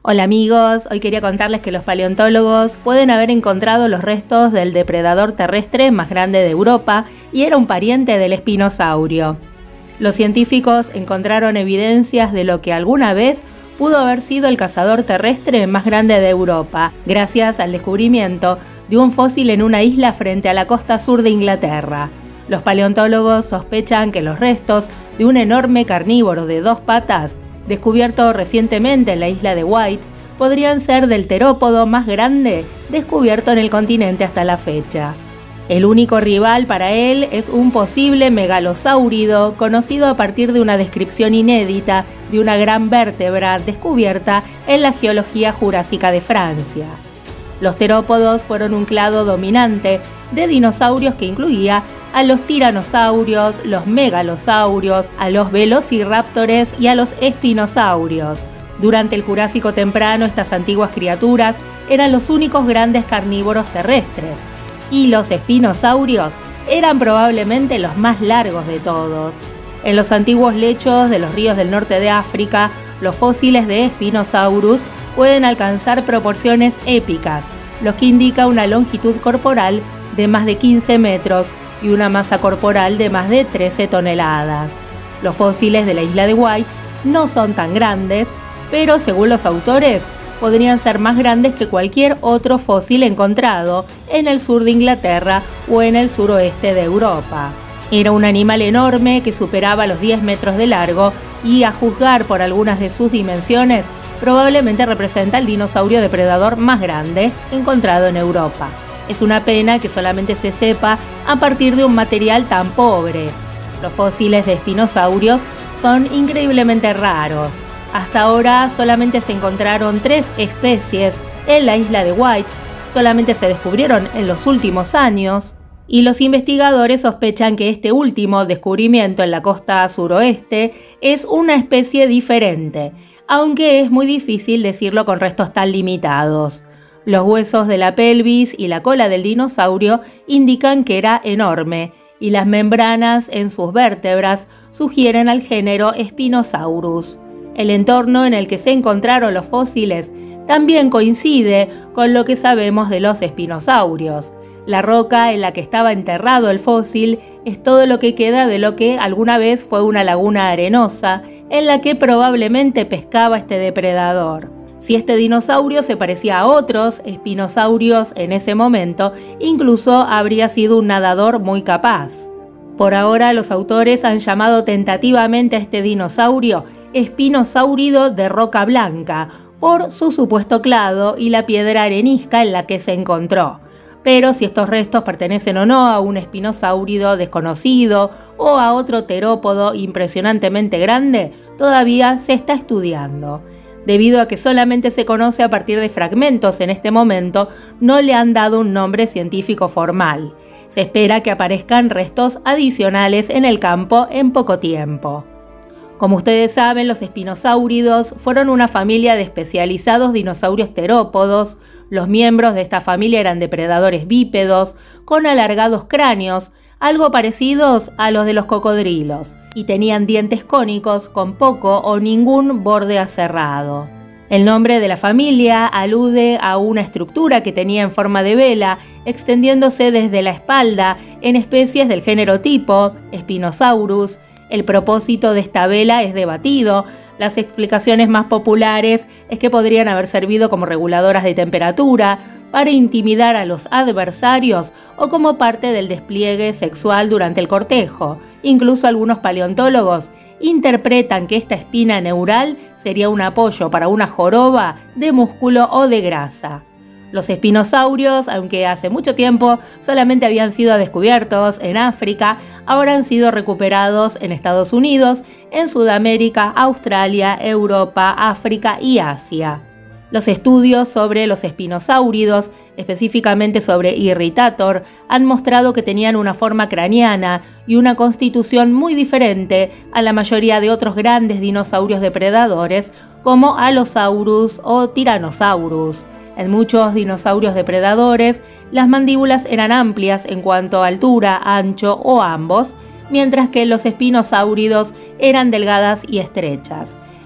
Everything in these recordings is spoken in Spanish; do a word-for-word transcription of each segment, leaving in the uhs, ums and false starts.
Hola amigos, hoy quería contarles que los paleontólogos pueden haber encontrado los restos del depredador terrestre más grande de Europa y era un pariente del espinosaurio. Los científicos encontraron evidencias de lo que alguna vez pudo haber sido el cazador terrestre más grande de Europa, gracias al descubrimiento de un fósil en una isla frente a la costa sur de Inglaterra. Los paleontólogos sospechan que los restos de un enorme carnívoro de dos patas descubierto recientemente en la isla de Wight, podrían ser del terópodo más grande descubierto en el continente hasta la fecha. El único rival para él es un posible megalosáurido conocido a partir de una descripción inédita de una gran vértebra descubierta en la geología jurásica de Francia. Los terópodos fueron un clado dominante de dinosaurios que incluía a los tiranosaurios, los megalosaurios, a los velociraptores y a los espinosaurios. Durante el Jurásico temprano, estas antiguas criaturas eran los únicos grandes carnívoros terrestres, y los espinosaurios eran probablemente los más largos de todos. En los antiguos lechos de los ríos del norte de África, los fósiles de Spinosaurus pueden alcanzar proporciones épicas, lo que indica una longitud corporal de más de quince metros y una masa corporal de más de trece toneladas. Los fósiles de la isla de Wight no son tan grandes, pero según los autores, podrían ser más grandes que cualquier otro fósil encontrado en el sur de Inglaterra o en el suroeste de Europa. Era un animal enorme que superaba los diez metros de largo y, a juzgar por algunas de sus dimensiones, probablemente representa el dinosaurio depredador más grande encontrado en Europa. Es una pena que solamente se sepa a partir de un material tan pobre. Los fósiles de espinosaurios son increíblemente raros. Hasta ahora solamente se encontraron tres especies en la isla de Wight, solamente se descubrieron en los últimos años, y los investigadores sospechan que este último descubrimiento en la costa suroeste es una especie diferente, aunque es muy difícil decirlo con restos tan limitados. Los huesos de la pelvis y la cola del dinosaurio indican que era enorme, y las membranas en sus vértebras sugieren al género Spinosaurus. El entorno en el que se encontraron los fósiles también coincide con lo que sabemos de los espinosaurios. La roca en la que estaba enterrado el fósil es todo lo que queda de lo que alguna vez fue una laguna arenosa en la que probablemente pescaba este depredador. Si este dinosaurio se parecía a otros espinosaurios en ese momento, incluso habría sido un nadador muy capaz. Por ahora, los autores han llamado tentativamente a este dinosaurio espinosáurido de roca blanca, por su supuesto clado y la piedra arenisca en la que se encontró. Pero si estos restos pertenecen o no a un espinosáurido desconocido o a otro terópodo impresionantemente grande, todavía se está estudiando. Debido a que solamente se conoce a partir de fragmentos en este momento, no le han dado un nombre científico formal. Se espera que aparezcan restos adicionales en el campo en poco tiempo. Como ustedes saben, los espinosáuridos fueron una familia de especializados dinosaurios terópodos. Los miembros de esta familia eran depredadores bípedos, con alargados cráneos, algo parecidos a los de los cocodrilos, y tenían dientes cónicos con poco o ningún borde aserrado. El nombre de la familia alude a una estructura que tenía en forma de vela, extendiéndose desde la espalda en especies del género tipo, Spinosaurus. El propósito de esta vela es debatido. Las explicaciones más populares es que podrían haber servido como reguladoras de temperatura, para intimidar a los adversarios o como parte del despliegue sexual durante el cortejo. Incluso algunos paleontólogos interpretan que esta espina neural sería un apoyo para una joroba de músculo o de grasa. Los espinosaurios, aunque hace mucho tiempo solamente habían sido descubiertos en África, ahora han sido recuperados en Estados Unidos, en Sudamérica, Australia, Europa, África y Asia. Los estudios sobre los espinosáuridos, específicamente sobre Irritator, han mostrado que tenían una forma craneana y una constitución muy diferente a la mayoría de otros grandes dinosaurios depredadores como Allosaurus o Tyrannosaurus. En muchos dinosaurios depredadores, las mandíbulas eran amplias en cuanto a altura, ancho o ambos, mientras que los espinosáuridos eran delgadas y estrechas.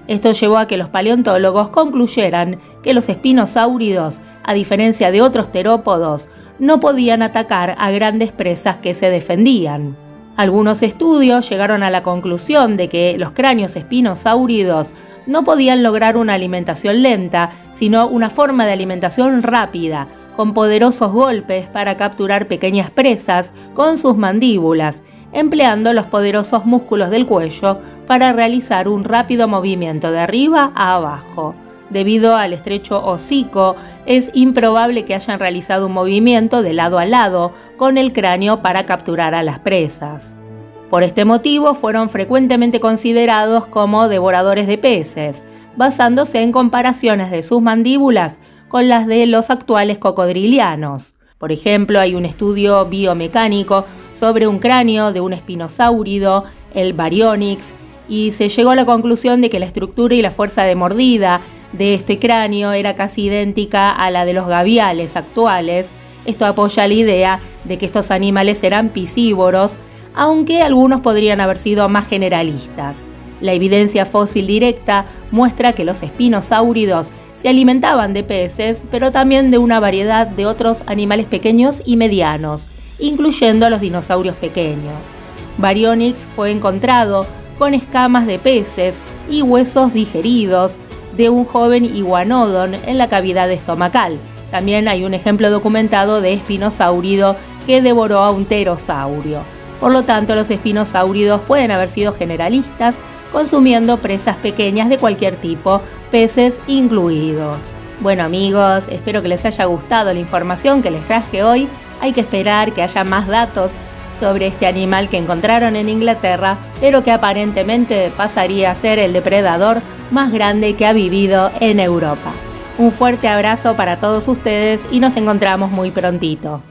Esto llevó a que los paleontólogos concluyeran que los espinosáuridos, a diferencia de otros terópodos, no podían atacar a grandes presas que se defendían. Algunos estudios llegaron a la conclusión de que los cráneos espinosáuridos no podían lograr una alimentación lenta, sino una forma de alimentación rápida, con poderosos golpes para capturar pequeñas presas con sus mandíbulas, empleando los poderosos músculos del cuello para realizar un rápido movimiento de arriba a abajo. Debido al estrecho hocico, es improbable que hayan realizado un movimiento de lado a lado con el cráneo para capturar a las presas. Por este motivo fueron frecuentemente considerados como devoradores de peces, basándose en comparaciones de sus mandíbulas con las de los actuales cocodrilianos. Por ejemplo, hay un estudio biomecánico sobre un cráneo de un espinosáurido, el Baryonyx, y se llegó a la conclusión de que la estructura y la fuerza de mordida de este cráneo era casi idéntica a la de los gaviales actuales. Esto apoya la idea de que estos animales eran piscívoros, aunque algunos podrían haber sido más generalistas. La evidencia fósil directa muestra que los espinosáuridos se alimentaban de peces, pero también de una variedad de otros animales pequeños y medianos, incluyendo a los dinosaurios pequeños. Baryonyx fue encontrado con escamas de peces y huesos digeridos de un joven iguanodon en la cavidad estomacal. También hay un ejemplo documentado de espinosáurido que devoró a un pterosaurio. Por lo tanto, los espinosáuridos pueden haber sido generalistas, consumiendo presas pequeñas de cualquier tipo, peces incluidos. Bueno amigos, espero que les haya gustado la información que les traje hoy. Hay que esperar que haya más datos sobre este animal que encontraron en Inglaterra, pero que aparentemente pasaría a ser el depredador más grande que ha vivido en Europa. Un fuerte abrazo para todos ustedes y nos encontramos muy prontito.